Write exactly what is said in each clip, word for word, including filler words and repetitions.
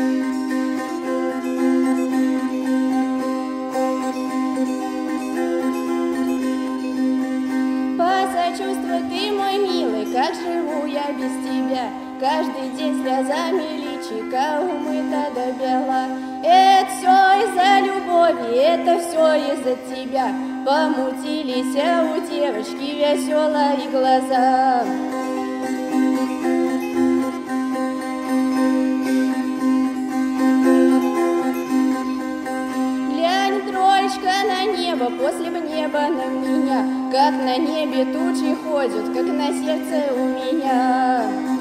Посочувствуй ты, мой милый, как живу я без тебя. Каждый день слезами личика умыта до бела. Это все из-за любови, это все из-за тебя. Помутились у девочки веселые глаза. Глянь, троечка, на небо, после б неба на меня. Как на небе тучи ходят, как на сердце у меня.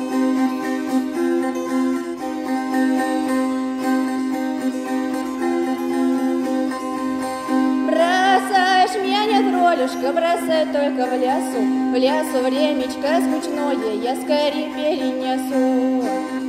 Бросаешь меня, тролюшка, бросай только в лесу. В лесу времечко скучное я скорее перенесу.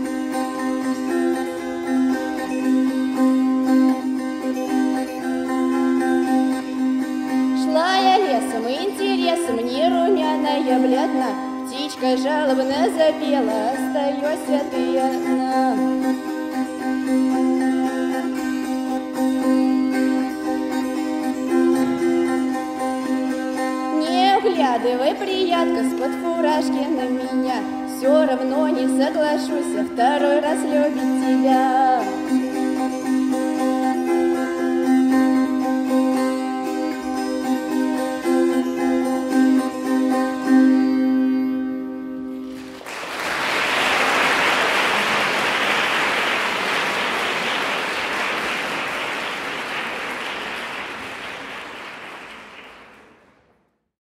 Шла я лесом, и интересом, не румяная, бледна. Птичка жалобно запела, остаешься ты одна. Не углядывай, приятка, с-под фуражки на меня. Все равно не соглашусь я второй раз любить тебя.